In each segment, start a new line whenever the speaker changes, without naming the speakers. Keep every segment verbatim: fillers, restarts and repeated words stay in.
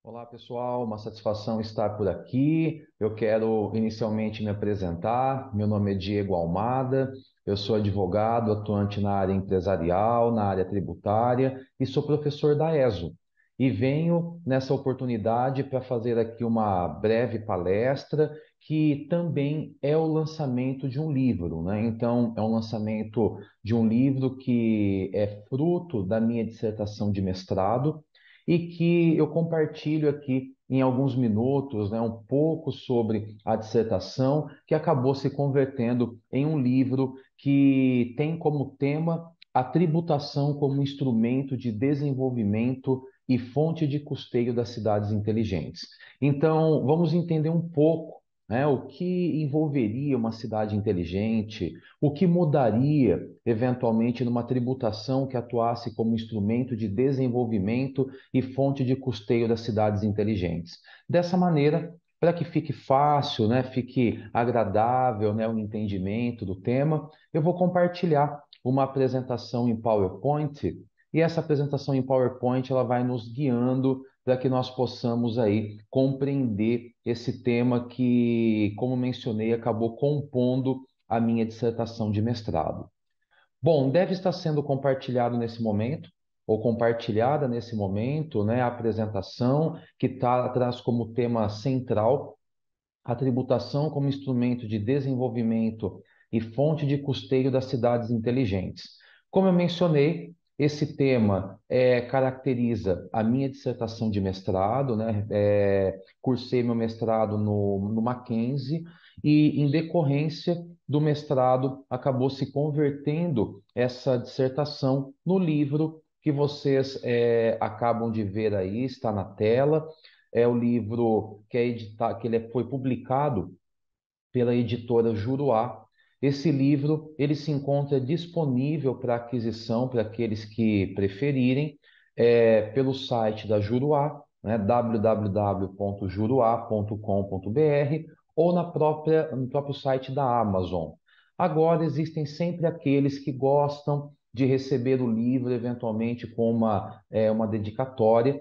Olá, pessoal, uma satisfação estar por aqui. Eu quero inicialmente me apresentar. Meu nome é Diego Almada, eu sou advogado atuante na área empresarial, na área tributária e sou professor da ESO. E venho nessa oportunidade para fazer aqui uma breve palestra, que também é o lançamento de um livro, né? Então, é um lançamento de um livro que é fruto da minha dissertação de mestrado e que eu compartilho aqui em alguns minutos, né, um pouco sobre a dissertação, que acabou se convertendo em um livro que tem como tema a tributação como instrumento de desenvolvimento e fonte de custeio das cidades inteligentes. Então, vamos entender um pouco, né, o que envolveria uma cidade inteligente, o que mudaria, eventualmente, numa tributação que atuasse como instrumento de desenvolvimento e fonte de custeio das cidades inteligentes. Dessa maneira, para que fique fácil, né, fique agradável, né, o entendimento do tema, eu vou compartilhar uma apresentação em PowerPoint, e essa apresentação em PowerPoint ela vai nos guiando para que nós possamos aí compreender esse tema que, como mencionei, acabou compondo a minha dissertação de mestrado. Bom, deve estar sendo compartilhado nesse momento, ou compartilhada nesse momento, né, a apresentação que tá, traz como tema central a tributação como instrumento de desenvolvimento e fonte de custeio das cidades inteligentes. Como eu mencionei, esse tema é, caracteriza a minha dissertação de mestrado, né? É, cursei meu mestrado no, no Mackenzie e, em decorrência do mestrado, acabou se convertendo essa dissertação no livro que vocês é, acabam de ver aí, está na tela. É o livro que é editado, que ele é- foi publicado pela editora Juruá. Esse livro ele se encontra disponível para aquisição para aqueles que preferirem, é, pelo site da Juruá, né, w w w ponto juruá ponto com ponto b r, ou na própria, no próprio site da Amazon. Agora existem sempre aqueles que gostam de receber o livro eventualmente com uma, é, uma dedicatória,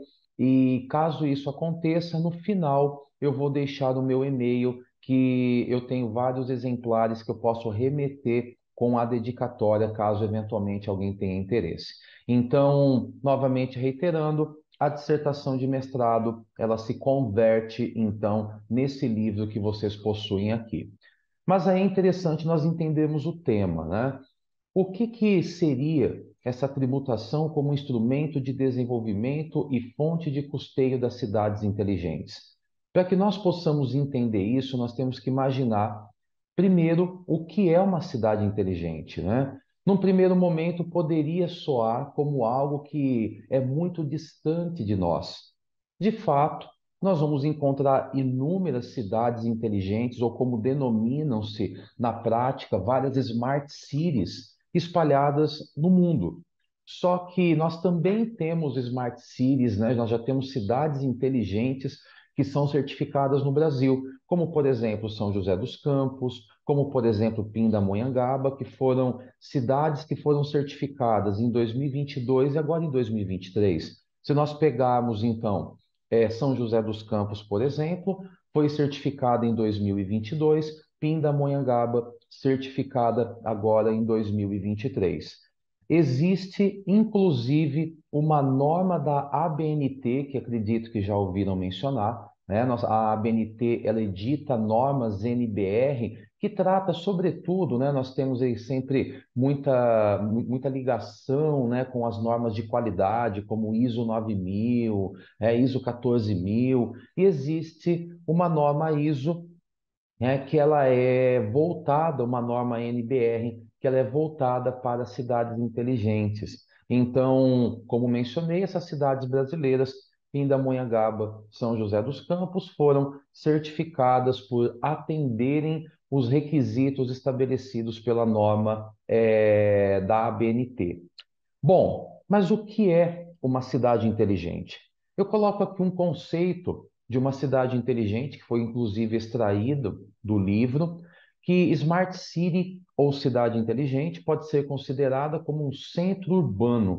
e caso isso aconteça, no final eu vou deixar o meu e-mail, que eu tenho vários exemplares que eu posso remeter com a dedicatória, caso eventualmente alguém tenha interesse. Então, novamente reiterando, a dissertação de mestrado, ela se converte, então, nesse livro que vocês possuem aqui. Mas aí é interessante nós entendermos o tema, né? O que que seria essa tributação como instrumento de desenvolvimento e fonte de custeio das cidades inteligentes? Para que nós possamos entender isso, nós temos que imaginar, primeiro, o que é uma cidade inteligente, né? Num primeiro momento, poderia soar como algo que é muito distante de nós. De fato, nós vamos encontrar inúmeras cidades inteligentes, ou como denominam-se na prática, várias smart cities espalhadas no mundo. Só que nós também temos smart cities, né? Nós já temos cidades inteligentes que são certificadas no Brasil, como por exemplo São José dos Campos, como por exemplo Pindamonhangaba, que foram cidades que foram certificadas em dois mil e vinte e dois e agora em dois mil e vinte e três. Se nós pegarmos então é, São José dos Campos, por exemplo, foi certificada em dois mil e vinte e dois, Pindamonhangaba certificada agora em dois mil e vinte e três. Existe, inclusive, uma norma da A B N T, que acredito que já ouviram mencionar, né? Nossa- A ABNT, ela edita normas N B R, que trata, sobretudo, né? Nós temos aí sempre muita, mu- muita ligação, né, com as normas de qualidade, como ISO nove mil, é, ISO quatorze mil, e existe uma norma ISO, né, que ela é voltada, uma norma N B R, que ela é voltada para cidades inteligentes. Então, como mencionei, essas cidades brasileiras, Pindamonhangaba, São José dos Campos, foram certificadas por atenderem os requisitos estabelecidos pela norma, eh, da A B N T. Bom, mas o que é uma cidade inteligente? Eu coloco aqui um conceito de uma cidade inteligente, que foi inclusive extraído do livro, que Smart City ou cidade inteligente pode ser considerada como um centro urbano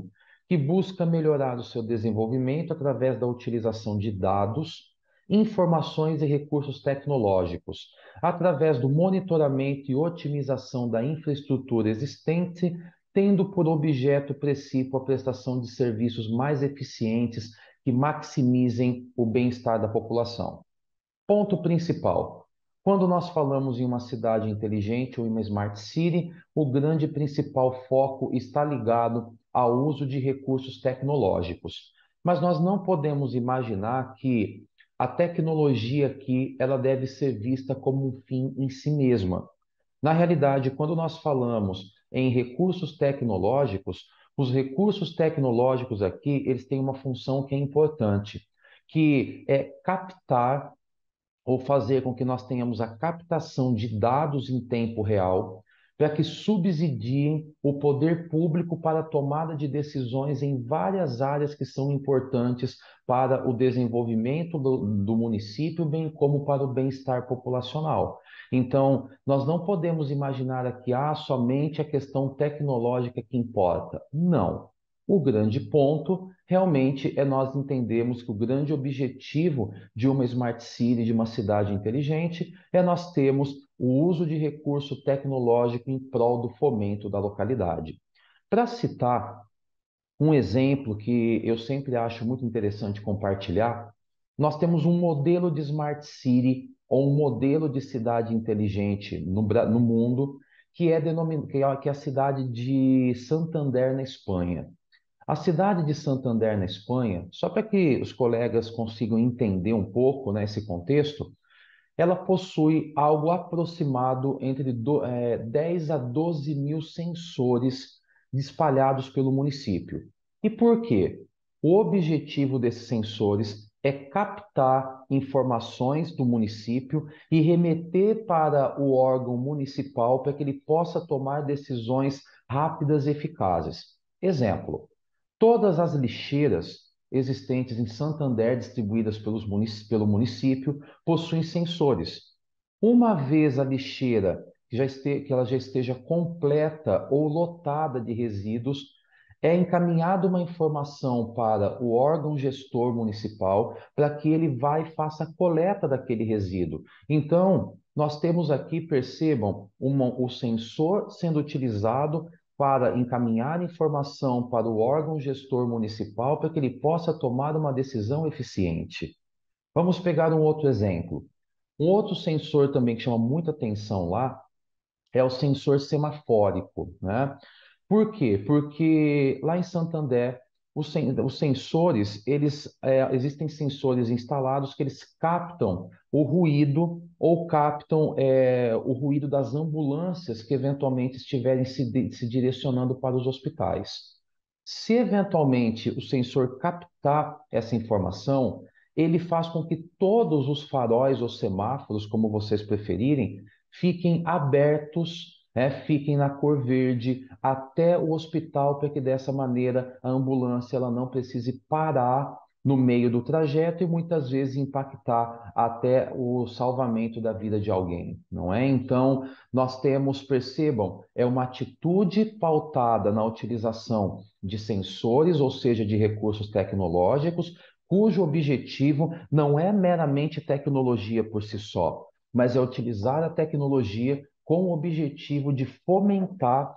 que busca melhorar o seu desenvolvimento através da utilização de dados, informações e recursos tecnológicos, através do monitoramento e otimização da infraestrutura existente, tendo por objeto principal a prestação de serviços mais eficientes que maximizem o bem-estar da população. Ponto principal. Quando nós falamos em uma cidade inteligente ou em uma smart city, o grande principal foco está ligado ao uso de recursos tecnológicos. Mas nós não podemos imaginar que a tecnologia aqui ela deve ser vista como um fim em si mesma. Na realidade, quando nós falamos em recursos tecnológicos, os recursos tecnológicos aqui, eles têm uma função que é importante, que é captar ou fazer com que nós tenhamos a captação de dados em tempo real, para que subsidiem o poder público para a tomada de decisões em várias áreas que são importantes para o desenvolvimento do, do município, bem como para o bem-estar populacional. Então, nós não podemos imaginar aqui, ah, somente a questão tecnológica que importa. Não. O grande ponto realmente é nós entendermos que o grande objetivo de uma smart city, de uma cidade inteligente, é nós termos o uso de recurso tecnológico em prol do fomento da localidade. Para citar um exemplo que eu sempre acho muito interessante compartilhar, nós temos um modelo de smart city ou um modelo de cidade inteligente no, no mundo que é, denomin... que é a cidade de Santander, na Espanha. A cidade de Santander, na Espanha, só para que os colegas consigam entender um pouco, né, esse contexto, ela possui algo aproximado entre do, eh, dez a doze mil sensores espalhados pelo município. E por quê? O objetivo desses sensores é captar informações do município e remeter para o órgão municipal para que ele possa tomar decisões rápidas e eficazes. Exemplo. Todas as lixeiras existentes em Santander, distribuídas pelos munic pelo município, possuem sensores. Uma vez a lixeira que, já este que ela já esteja completa ou lotada de resíduos, é encaminhada uma informação para o órgão gestor municipal para que ele vá e faça a coleta daquele resíduo. Então, nós temos aqui, percebam, uma, o sensor sendo utilizado para encaminhar informação para o órgão gestor municipal para que ele possa tomar uma decisão eficiente. Vamos pegar um outro exemplo. Um outro sensor também que chama muita atenção lá é o sensor semafórico, né? Por quê? Porque lá em Santander, os, sen os sensores, eles, é, existem sensores instalados que eles captam o ruído ou captam é, o ruído das ambulâncias que eventualmente estiverem se, se direcionando para os hospitais. Se eventualmente o sensor captar essa informação, ele faz com que todos os faróis ou semáforos, como vocês preferirem, fiquem abertos, né, fiquem na cor verde até o hospital, para que dessa maneira a ambulância ela não precise parar no meio do trajeto e muitas vezes impactar até o salvamento da vida de alguém, não é? Então, nós temos, percebam, é uma atitude pautada na utilização de sensores, ou seja, de recursos tecnológicos, cujo objetivo não é meramente tecnologia por si só, mas é utilizar a tecnologia com o objetivo de fomentar,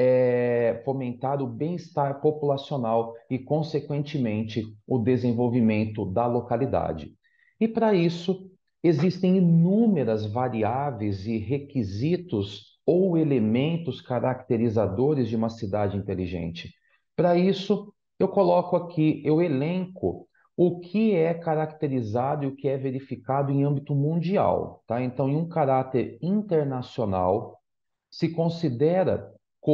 é, fomentar o bem-estar populacional e, consequentemente, o desenvolvimento da localidade. E para isso, existem inúmeras variáveis e requisitos ou elementos caracterizadores de uma cidade inteligente. Para isso, eu coloco aqui, eu elenco o que é caracterizado e o que é verificado em âmbito mundial, tá? Então, em um caráter internacional, se considera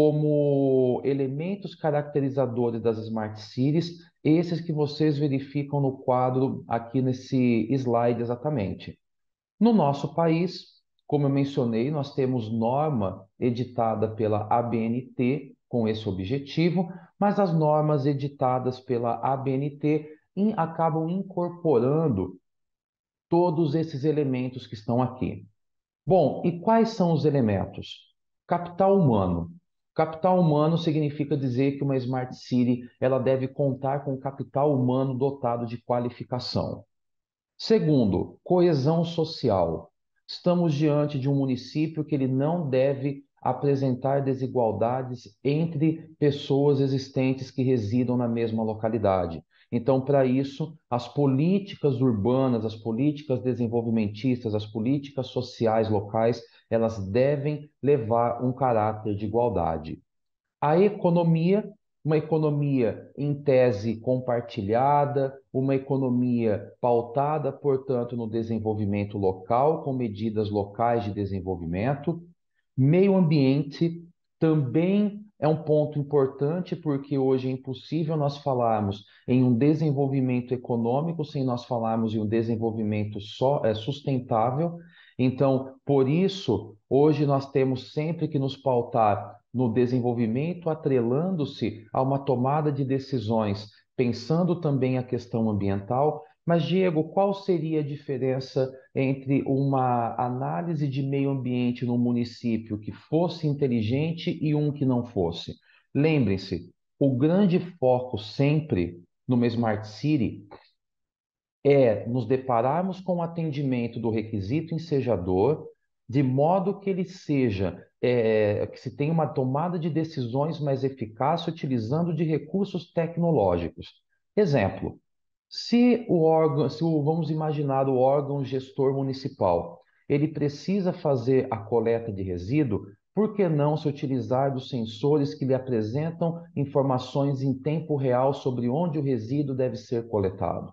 como elementos caracterizadores das smart cities, esses que vocês verificam no quadro aqui nesse slide exatamente. No nosso país, como eu mencionei, nós temos norma editada pela A B N T com esse objetivo, mas as normas editadas pela A B N T in- acabam incorporando todos esses elementos que estão aqui. Bom, e quais são os elementos? Capital humano. Capital humano significa dizer que uma Smart City ela deve contar com capital humano dotado de qualificação. Segundo, coesão social. Estamos diante de um município que ele não deve apresentar desigualdades entre pessoas existentes que residam na mesma localidade. Então, para isso, as políticas urbanas, as políticas desenvolvimentistas, as políticas sociais locais, elas devem levar um caráter de igualdade. A economia, uma economia em tese compartilhada, uma economia pautada, portanto, no desenvolvimento local, com medidas locais de desenvolvimento. Meio ambiente também é um ponto importante, porque hoje é impossível nós falarmos em um desenvolvimento econômico sem nós falarmos em um desenvolvimento só, é, sustentável. Então, por isso, hoje nós temos sempre que nos pautar no desenvolvimento, atrelando-se a uma tomada de decisões, pensando também a questão ambiental. Mas, Diego, qual seria a diferença entre uma análise de meio ambiente no município que fosse inteligente e um que não fosse? Lembrem-se, o grande foco sempre numa Smart City é nos depararmos com o atendimento do requisito ensejador, de modo que ele seja, é, que se tenha uma tomada de decisões mais eficaz utilizando de recursos tecnológicos. Exemplo, se o órgão, se o, vamos imaginar o órgão gestor municipal, ele precisa fazer a coleta de resíduo, por que não se utilizar dos sensores que lhe apresentam informações em tempo real sobre onde o resíduo deve ser coletado?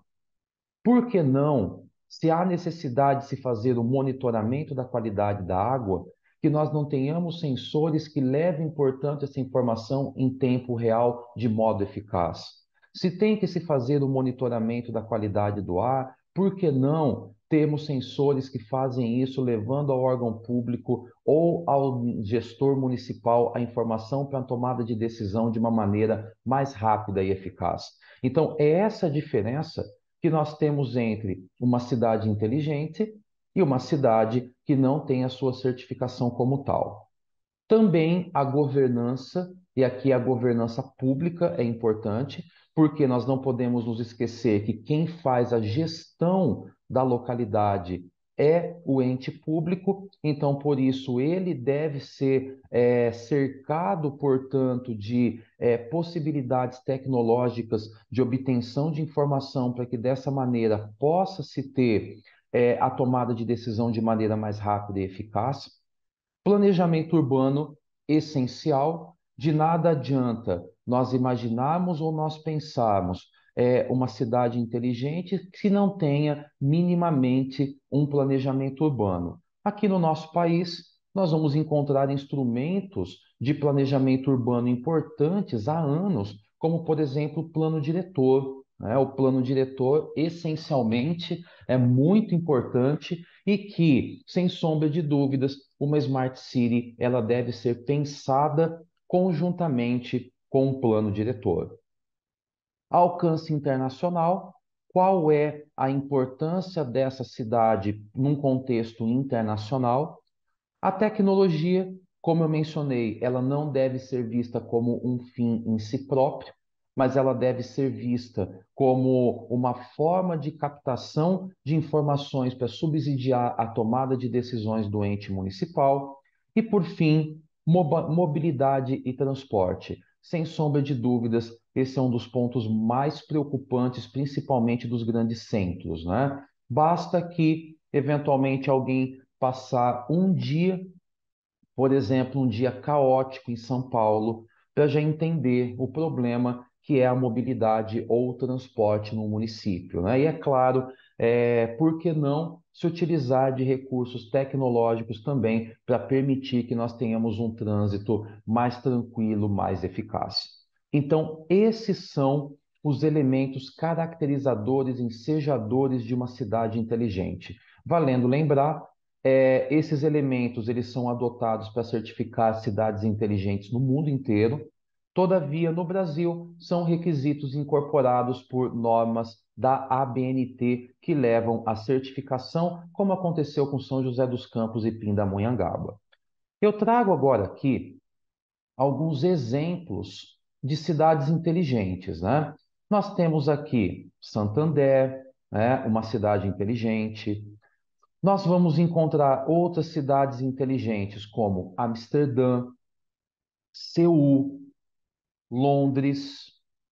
Por que não, se há necessidade de se fazer o monitoramento da qualidade da água, que nós não tenhamos sensores que levem, portanto, essa informação em tempo real de modo eficaz? Se tem que se fazer o monitoramento da qualidade do ar, por que não termos sensores que fazem isso, levando ao órgão público ou ao gestor municipal a informação para a tomada de decisão de uma maneira mais rápida e eficaz? Então, é essa a diferença que nós temos entre uma cidade inteligente e uma cidade que não tem a sua certificação como tal. Também a governança, e aqui a governança pública é importante, porque nós não podemos nos esquecer que quem faz a gestão da localidade é o ente público, então por isso ele deve ser é, cercado, portanto, de é, possibilidades tecnológicas de obtenção de informação para que dessa maneira possa se ter é, a tomada de decisão de maneira mais rápida e eficaz. Planejamento urbano essencial. De nada adianta nós imaginarmos ou nós pensarmos é, uma cidade inteligente se não tenha minimamente um planejamento urbano. Aqui no nosso país, nós vamos encontrar instrumentos de planejamento urbano importantes há anos, como, por exemplo, o plano diretor, né? O plano diretor, essencialmente, é muito importante e que, sem sombra de dúvidas, uma Smart City ela deve ser pensada conjuntamente com o plano diretor. Alcance internacional, qual é a importância dessa cidade num contexto internacional? A tecnologia, como eu mencionei, ela não deve ser vista como um fim em si próprio, mas ela deve ser vista como uma forma de captação de informações para subsidiar a tomada de decisões do ente municipal. E, por fim, mobilidade e transporte. Sem sombra de dúvidas, esse é um dos pontos mais preocupantes, principalmente dos grandes centros, né? Basta que, eventualmente, alguém passar um dia, por exemplo, um dia caótico em São Paulo, para já entender o problema que é a mobilidade ou o transporte no município, né? E é claro, é, por que não se utilizar de recursos tecnológicos também para permitir que nós tenhamos um trânsito mais tranquilo, mais eficaz. Então, esses são os elementos caracterizadores, ensejadores de uma cidade inteligente. Valendo lembrar, é, esses elementos eles são adotados para certificar cidades inteligentes no mundo inteiro. Todavia, no Brasil, são requisitos incorporados por normas da A B N T que levam à certificação, como aconteceu com São José dos Campos e Pindamonhangaba. Eu trago agora aqui alguns exemplos de cidades inteligentes, né? Nós temos aqui Santander, né, uma cidade inteligente. Nós vamos encontrar outras cidades inteligentes, como Amsterdã, Seul, Londres,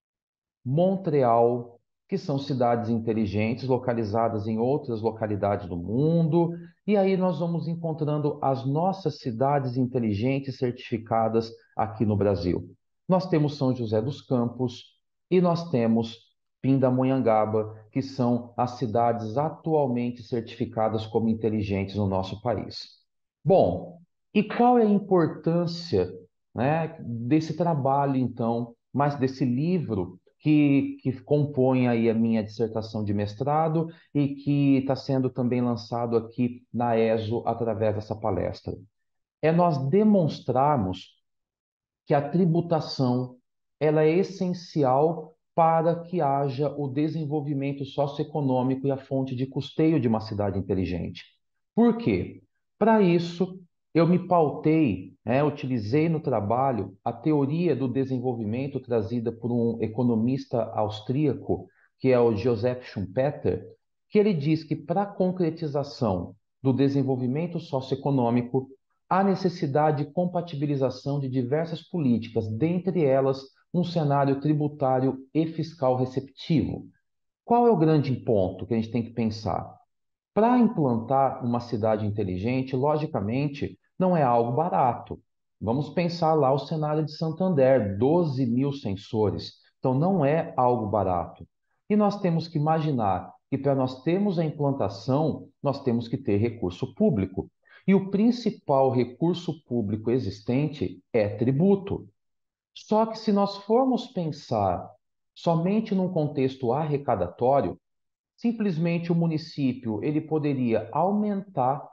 Montreal, que são cidades inteligentes localizadas em outras localidades do mundo. E aí nós vamos encontrando as nossas cidades inteligentes certificadas aqui no Brasil. Nós temos São José dos Campos e nós temos Pindamonhangaba, que são as cidades atualmente certificadas como inteligentes no nosso país. Bom, e qual é a importância, né, desse trabalho, então, mais desse livro que, que compõe aí a minha dissertação de mestrado e que está sendo também lançado aqui na ESO através dessa palestra? É nós demonstrarmos que a tributação ela é essencial para que haja o desenvolvimento socioeconômico e a fonte de custeio de uma cidade inteligente. Por quê? Para isso, eu me pautei, né, utilizei no trabalho a teoria do desenvolvimento trazida por um economista austríaco, que é o Joseph Schumpeter, que ele diz que para a concretização do desenvolvimento socioeconômico, há necessidade de compatibilização de diversas políticas, dentre elas um cenário tributário e fiscal receptivo. Qual é o grande ponto que a gente tem que pensar? Para implantar uma cidade inteligente, logicamente, não é algo barato. Vamos pensar lá o cenário de Santander, doze mil sensores. Então, não é algo barato. E nós temos que imaginar que para nós termos a implantação, nós temos que ter recurso público. E o principal recurso público existente é tributo. Só que se nós formos pensar somente num contexto arrecadatório, simplesmente o município ele poderia aumentar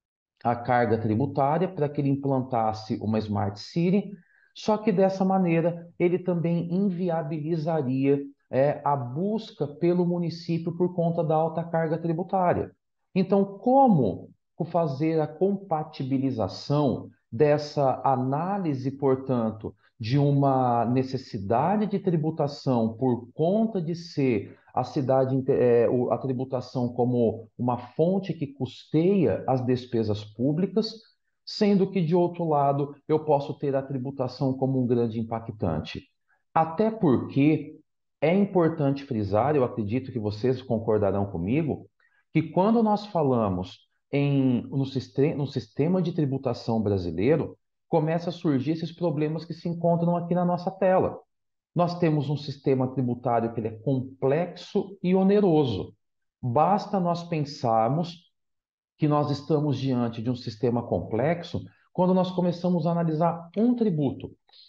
a carga tributária para que ele implantasse uma Smart City, só que dessa maneira ele também inviabilizaria é, a busca pelo município por conta da alta carga tributária. Então, como fazer a compatibilização dessa análise, portanto, de uma necessidade de tributação por conta de ser a cidade, é, a tributação como uma fonte que custeia as despesas públicas, sendo que, de outro lado, eu posso ter a tributação como um grande impactante. Até porque é importante frisar, eu acredito que vocês concordarão comigo, que quando nós falamos em, no, sistema, no sistema de tributação brasileiro, começa a surgir esses problemas que se encontram aqui na nossa tela. Nós temos um sistema tributário que ele é complexo e oneroso. Basta nós pensarmos que nós estamos diante de um sistema complexo quando nós começamos a analisar um tributo.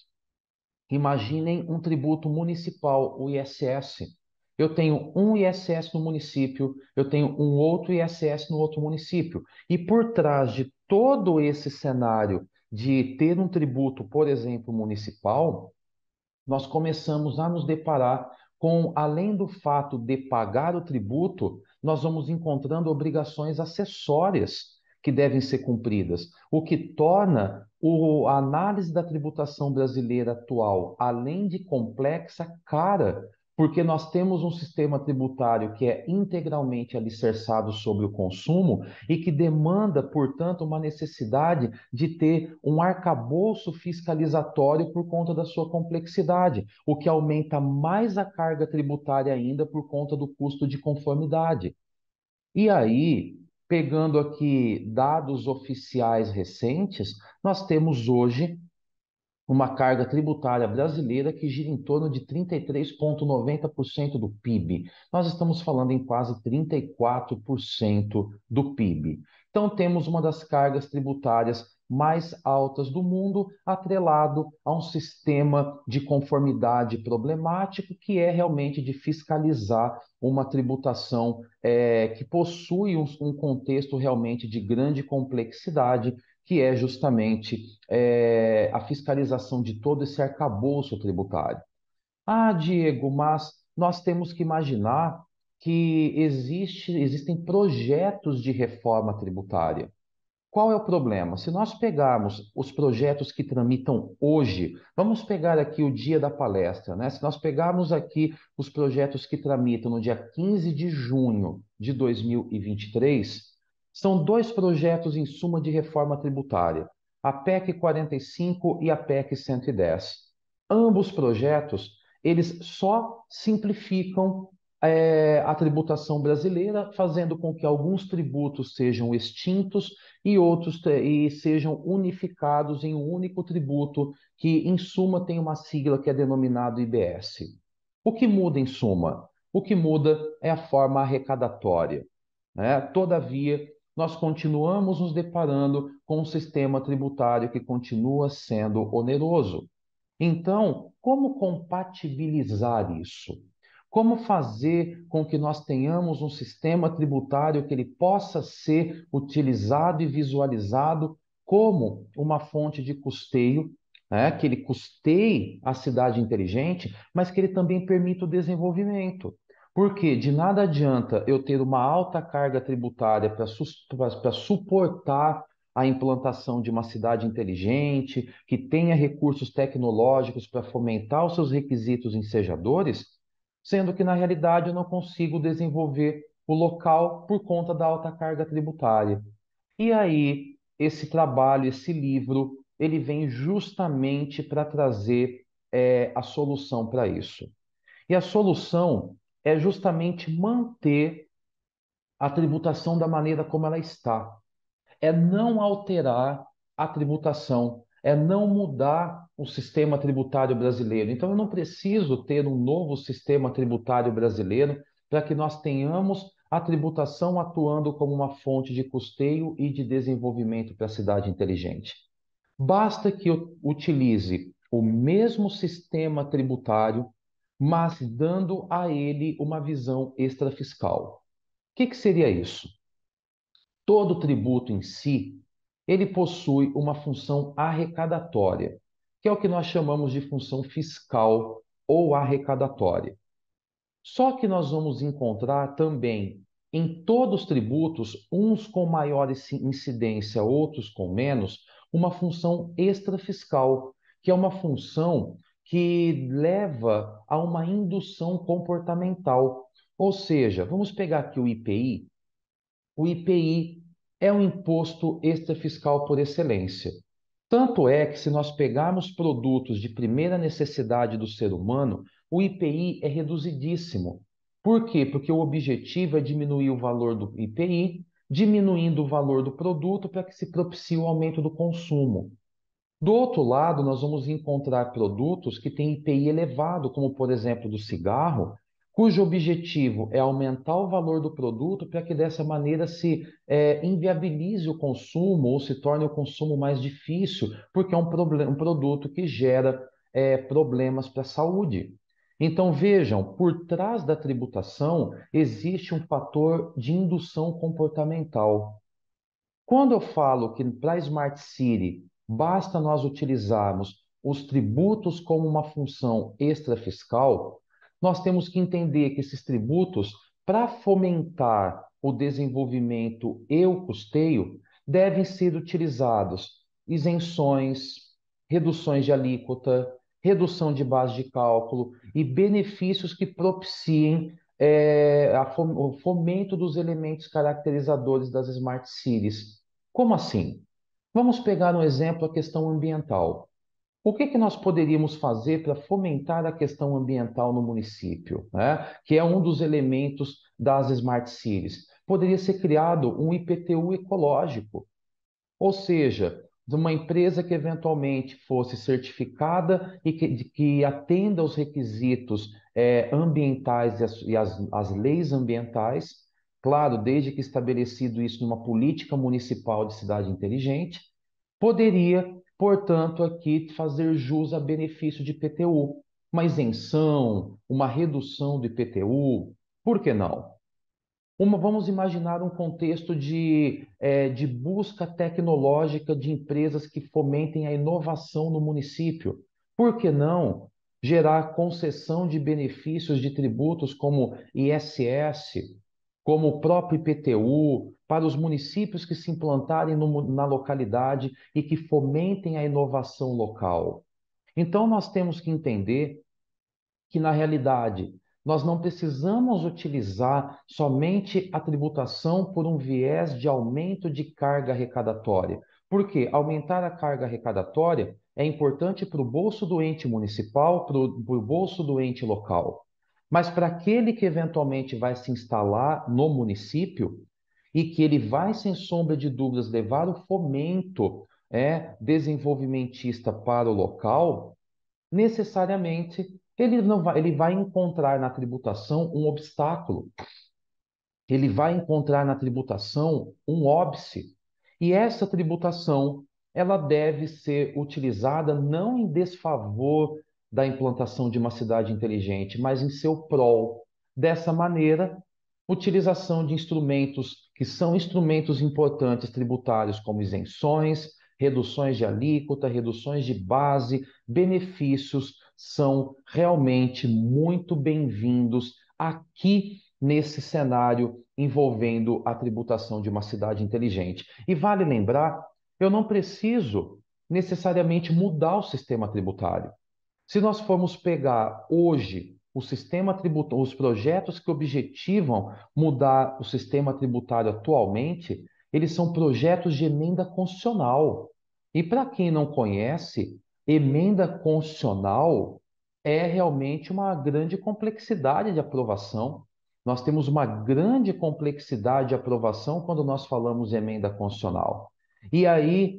Imaginem um tributo municipal, o I S S. Eu tenho um I S S no município, eu tenho um outro I S S no outro município. E por trás de todo esse cenário de ter um tributo, por exemplo, municipal, nós começamos a nos deparar com, além do fato de pagar o tributo, nós vamos encontrando obrigações acessórias que devem ser cumpridas, o que torna o- a análise da tributação brasileira atual, além de complexa, cara, porque nós temos um sistema tributário que é integralmente alicerçado sobre o consumo e que demanda, portanto, uma necessidade de ter um arcabouço fiscalizatório por conta da sua complexidade, o que aumenta mais a carga tributária ainda por conta do custo de conformidade. E aí, pegando aqui dados oficiais recentes, nós temos hoje uma carga tributária brasileira que gira em torno de trinta e três vírgula noventa por cento do P I B. Nós estamos falando em quase trinta e quatro por cento do P I B. Então, temos uma das cargas tributárias mais altas do mundo, atrelado a um sistema de conformidade problemático, que é realmente de fiscalizar uma tributação é, que possui um, um contexto realmente de grande complexidade, que é justamente é, a fiscalização de todo esse arcabouço tributário. Ah, Diego, mas nós temos que imaginar que existe, existem projetos de reforma tributária. Qual é o problema? Se nós pegarmos os projetos que tramitam hoje, vamos pegar aqui o dia da palestra, né? Se nós pegarmos aqui os projetos que tramitam no dia quinze de junho de dois mil e vinte e três, são dois projetos em suma de reforma tributária, a PEC quarenta e cinco e a PEC cento e dez. Ambos projetos, eles só simplificam é, a tributação brasileira, fazendo com que alguns tributos sejam extintos e outros e sejam unificados em um único tributo, que em suma tem uma sigla que é denominado I B S. O que muda em suma? O que muda é a forma arrecadatória, né? Todavia, nós continuamos nos deparando com um sistema tributário que continua sendo oneroso. Então, como compatibilizar isso? Como fazer com que nós tenhamos um sistema tributário que ele possa ser utilizado e visualizado como uma fonte de custeio, né? Que ele custeie a cidade inteligente, mas que ele também permita o desenvolvimento. Porque de nada adianta eu ter uma alta carga tributária para para suportar a implantação de uma cidade inteligente, que tenha recursos tecnológicos para fomentar os seus requisitos ensejadores, sendo que na realidade eu não consigo desenvolver o local por conta da alta carga tributária. E aí, esse trabalho, esse livro, ele vem justamente para trazer é, a solução para isso. E a solução é justamente manter a tributação da maneira como ela está, é não alterar a tributação, é não mudar o sistema tributário brasileiro. Então, eu não preciso ter um novo sistema tributário brasileiro para que nós tenhamos a tributação atuando como uma fonte de custeio e de desenvolvimento para a cidade inteligente. Basta que eu utilize o mesmo sistema tributário, mas dando a ele uma visão extrafiscal. O que que seria isso? Todo tributo em si, ele possui uma função arrecadatória, que é o que nós chamamos de função fiscal ou arrecadatória. Só que nós vamos encontrar também em todos os tributos, uns com maior incidência, outros com menos, uma função extrafiscal, que é uma função que leva a uma indução comportamental. Ou seja, vamos pegar aqui o I P I. O I P I é um imposto extrafiscal por excelência. Tanto é que, se nós pegarmos produtos de primeira necessidade do ser humano, o I P I é reduzidíssimo. Por quê? Porque o objetivo é diminuir o valor do I P I, diminuindo o valor do produto para que se propicie o aumento do consumo. Do outro lado, nós vamos encontrar produtos que têm I P I elevado, como por exemplo do cigarro, cujo objetivo é aumentar o valor do produto para que dessa maneira se é, inviabilize o consumo ou se torne o consumo mais difícil, porque é um, problem- um produto que gera é, problemas para a saúde. Então vejam, por trás da tributação existe um fator de indução comportamental. Quando eu falo que para a Smart City basta nós utilizarmos os tributos como uma função extrafiscal, nós temos que entender que esses tributos, para fomentar o desenvolvimento e o custeio, devem ser utilizados isenções, reduções de alíquota, redução de base de cálculo e benefícios que propiciem é, a fom- o fomento dos elementos caracterizadores das Smart Cities. Como assim? Vamos pegar um exemplo, a questão ambiental. O que que nós poderíamos fazer para fomentar a questão ambiental no município, né? Que é um dos elementos das Smart Cities? Poderia ser criado um I P T U ecológico, ou seja, de uma empresa que eventualmente fosse certificada e que, de- que atenda aos requisitos eh, ambientais e, as, e as- as leis ambientais, claro, desde que estabelecido isso numa política municipal de cidade inteligente, poderia, portanto, aqui fazer jus a benefício de I P T U, uma isenção, uma redução do I P T U, por que não? Uma, vamos imaginar um contexto de, eh, de busca tecnológica de empresas que fomentem a inovação no município. Por que não gerar concessão de benefícios de tributos como I S S, como o próprio I P T U, para os municípios que se implantarem no, na localidade e que fomentem a inovação local. Então, nós temos que entender que, na realidade, nós não precisamos utilizar somente a tributação por um viés de aumento de carga arrecadatória. Porque aumentar a carga arrecadatória é importante para o bolso do ente municipal, para o bolso do ente local. Mas para aquele que eventualmente vai se instalar no município e que ele vai, sem sombra de dúvidas, levar o fomento é, desenvolvimentista para o local, necessariamente ele não vai, ele vai encontrar na tributação um obstáculo, ele vai encontrar na tributação um óbice. E essa tributação, ela deve ser utilizada não em desfavor da implantação de uma cidade inteligente, mas em seu prol. Dessa maneira, utilização de instrumentos que são instrumentos importantes tributários, como isenções, reduções de alíquota, reduções de base, benefícios, são realmente muito bem-vindos aqui nesse cenário envolvendo a tributação de uma cidade inteligente. E vale lembrar, eu não preciso necessariamente mudar o sistema tributário. Se nós formos pegar hoje o sistema tributário, os projetos que objetivam mudar o sistema tributário atualmente, eles são projetos de emenda constitucional. E para quem não conhece, emenda constitucional é realmente uma grande complexidade de aprovação. Nós temos uma grande complexidade de aprovação quando nós falamos em emenda constitucional. E aí,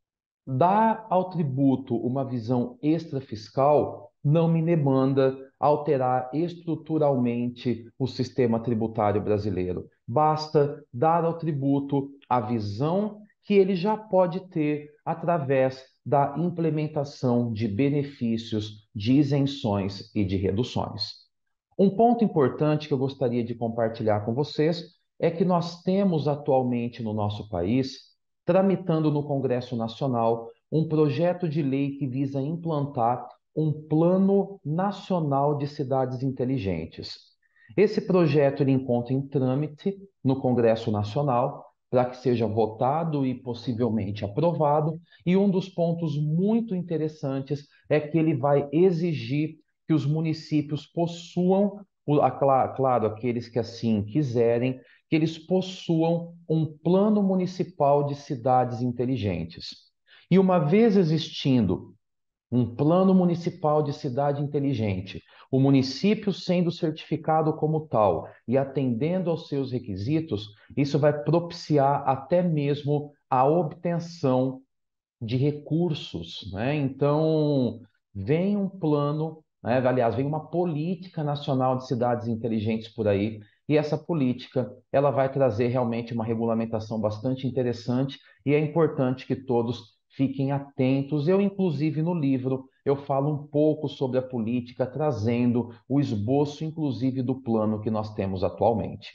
dar ao tributo uma visão extrafiscal não me demanda alterar estruturalmente o sistema tributário brasileiro. Basta dar ao tributo a visão que ele já pode ter através da implementação de benefícios, de isenções e de reduções. Um ponto importante que eu gostaria de compartilhar com vocês é que nós temos atualmente no nosso país, tramitando no Congresso Nacional, um projeto de lei que visa implantar um Plano Nacional de Cidades Inteligentes. Esse projeto ele encontra em trâmite no Congresso Nacional para que seja votado e possivelmente aprovado, e um dos pontos muito interessantes é que ele vai exigir que os municípios possuam, claro, aqueles que assim quiserem, que eles possuam um plano municipal de cidades inteligentes. E uma vez existindo um plano municipal de cidade inteligente, o município sendo certificado como tal e atendendo aos seus requisitos, isso vai propiciar até mesmo a obtenção de recursos, né? Então, vem um plano, né? Aliás, vem uma política nacional de cidades inteligentes por aí, e essa política, ela vai trazer realmente uma regulamentação bastante interessante, e é importante que todos fiquem atentos. Eu, inclusive, no livro, eu falo um pouco sobre a política, trazendo o esboço, inclusive, do plano que nós temos atualmente.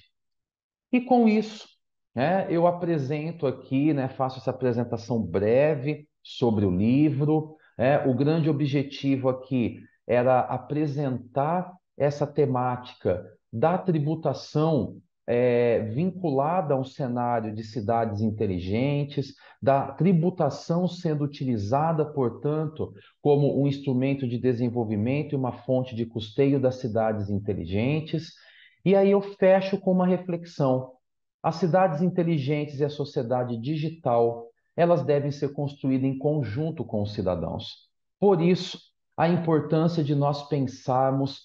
E com isso, né, eu apresento aqui, né, faço essa apresentação breve sobre o livro. Né. O grande objetivo aqui era apresentar essa temática da tributação é, vinculada a um cenário de cidades inteligentes, da tributação sendo utilizada, portanto, como um instrumento de desenvolvimento e uma fonte de custeio das cidades inteligentes. E aí eu fecho com uma reflexão. As cidades inteligentes e a sociedade digital, elas devem ser construídas em conjunto com os cidadãos. Por isso, a importância de nós pensarmos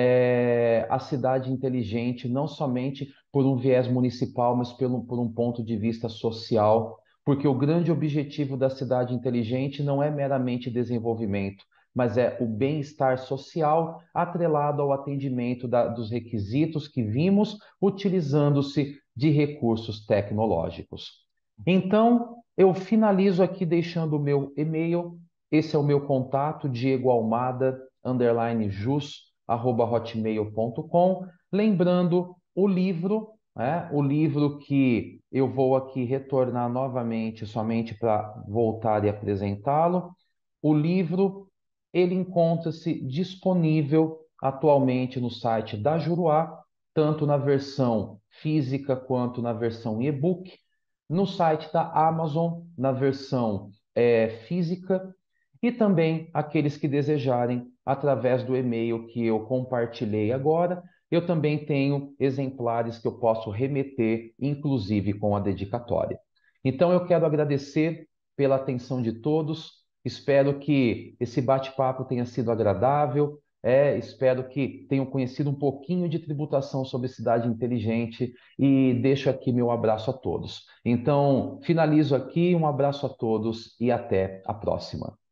eh, a cidade inteligente não somente por um viés municipal, mas pelo, por um ponto de vista social, porque o grande objetivo da cidade inteligente não é meramente desenvolvimento, mas é o bem-estar social atrelado ao atendimento da, dos requisitos que vimos, utilizando-se de recursos tecnológicos. Então, eu finalizo aqui deixando o meu e-mail. Esse é o meu contato, Diego Almada, underline jus, arroba hotmail ponto com. Lembrando o livro, né? O livro que eu vou aqui retornar novamente, somente para voltar e apresentá-lo. O livro, ele encontra-se disponível atualmente no site da Juruá, tanto na versão física quanto na versão e-book, no site da Amazon, na versão é, física, e também aqueles que desejarem, através do e-mail que eu compartilhei agora, eu também tenho exemplares que eu posso remeter, inclusive com a dedicatória. Então, eu quero agradecer pela atenção de todos. Espero que esse bate-papo tenha sido agradável. É, espero que tenham conhecido um pouquinho de tributação sobre cidade inteligente e deixo aqui meu abraço a todos. Então, finalizo aqui, um abraço a todos e até a próxima.